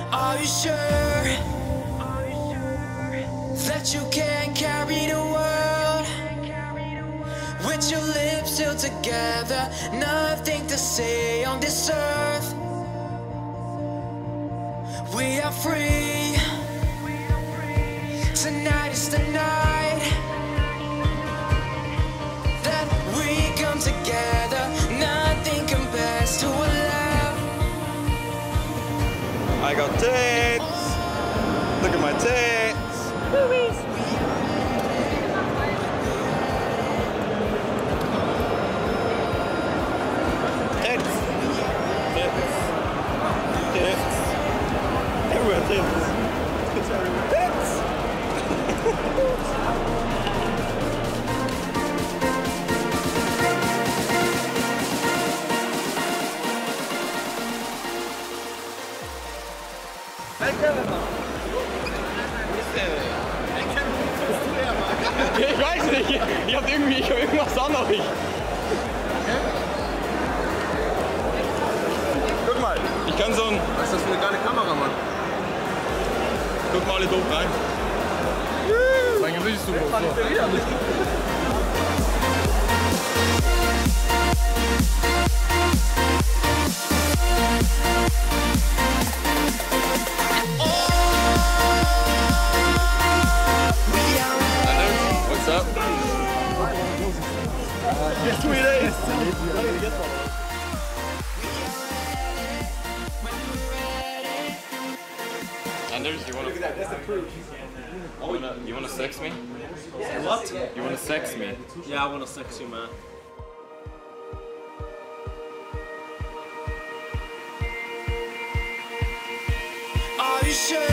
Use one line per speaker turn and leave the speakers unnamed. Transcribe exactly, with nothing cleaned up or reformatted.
Are you sure that you can carry the world with your lips still together? Nothing to say on this earth. We are free. Tonight is the night that we come together. Nothing compares to a love.
I got tits. Look at my tits. Boobies. Tits. Tits. Tits. Everywhere tits. Tits everywhere. Tits. Ich weiß nicht, ich hab irgendwie, ich hab irgendwas an euch. Guck mal, ich kann so ein...
Was ist das für eine geile Kamera, Mann?
Guck mal alle doof rein.
Mein Gesicht ist super.
What's up? Guess who it is? Anders, you wanna, you wanna, you wanna sex me?
What?
You wanna sex me?
Yeah, I wanna sex you, man.
Are you sure